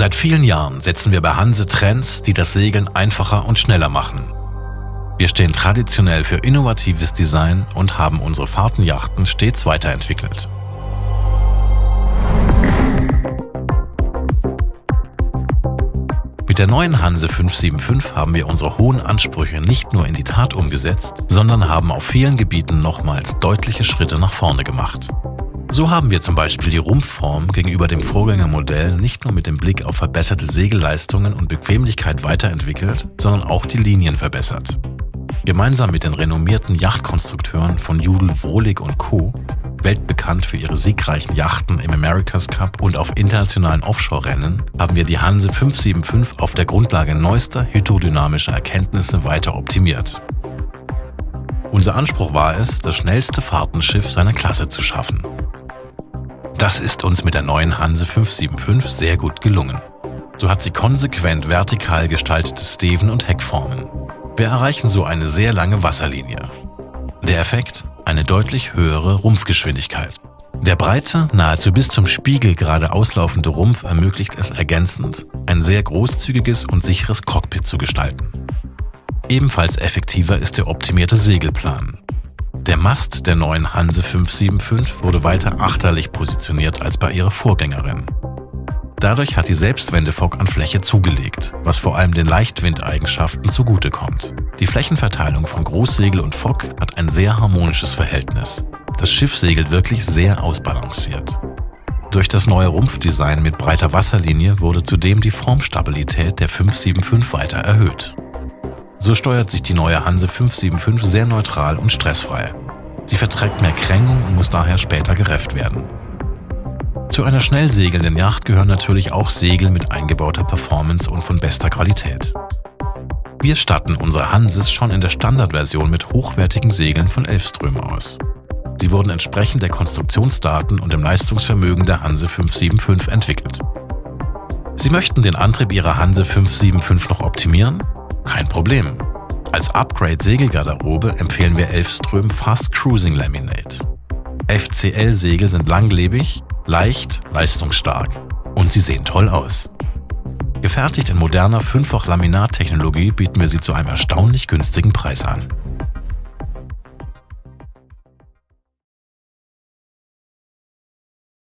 Seit vielen Jahren setzen wir bei Hanse Trends, die das Segeln einfacher und schneller machen. Wir stehen traditionell für innovatives Design und haben unsere Fahrtenjachten stets weiterentwickelt. Mit der neuen Hanse 575 haben wir unsere hohen Ansprüche nicht nur in die Tat umgesetzt, sondern haben auf vielen Gebieten nochmals deutliche Schritte nach vorne gemacht. So haben wir zum Beispiel die Rumpfform gegenüber dem Vorgängermodell nicht nur mit dem Blick auf verbesserte Segelleistungen und Bequemlichkeit weiterentwickelt, sondern auch die Linien verbessert. Gemeinsam mit den renommierten Yachtkonstrukteuren von Judel, Wohlig & Co., weltbekannt für ihre siegreichen Yachten im America's Cup und auf internationalen Offshore-Rennen, haben wir die Hanse 575 auf der Grundlage neuester hydrodynamischer Erkenntnisse weiter optimiert. Unser Anspruch war es, das schnellste Fahrtenschiff seiner Klasse zu schaffen. Das ist uns mit der neuen Hanse 575 sehr gut gelungen. So hat sie konsequent vertikal gestaltete Steven- und Heckformen. Wir erreichen so eine sehr lange Wasserlinie. Der Effekt? Eine deutlich höhere Rumpfgeschwindigkeit. Der breite, nahezu bis zum Spiegel gerade auslaufende Rumpf ermöglicht es ergänzend, ein sehr großzügiges und sicheres Cockpit zu gestalten. Ebenfalls effektiver ist der optimierte Segelplan. Der Mast der neuen Hanse 575 wurde weiter achterlich positioniert als bei ihrer Vorgängerin. Dadurch hat die Selbstwendefock an Fläche zugelegt, was vor allem den Leichtwindeigenschaften zugutekommt. Die Flächenverteilung von Großsegel und Fock hat ein sehr harmonisches Verhältnis. Das Schiff segelt wirklich sehr ausbalanciert. Durch das neue Rumpfdesign mit breiter Wasserlinie wurde zudem die Formstabilität der 575 weiter erhöht. So steuert sich die neue Hanse 575 sehr neutral und stressfrei. Sie verträgt mehr Krängung und muss daher später gerefft werden. Zu einer schnell segelnden Yacht gehören natürlich auch Segel mit eingebauter Performance und von bester Qualität. Wir statten unsere Hanses schon in der Standardversion mit hochwertigen Segeln von Elfström aus. Sie wurden entsprechend der Konstruktionsdaten und dem Leistungsvermögen der Hanse 575 entwickelt. Sie möchten den Antrieb Ihrer Hanse 575 noch optimieren? Kein Problem. Als Upgrade-Segelgarderobe empfehlen wir Elfström Fast Cruising Laminate. FCL-Segel sind langlebig, leicht, leistungsstark und sie sehen toll aus. Gefertigt in moderner 5-fach Laminattechnologie bieten wir sie zu einem erstaunlich günstigen Preis an.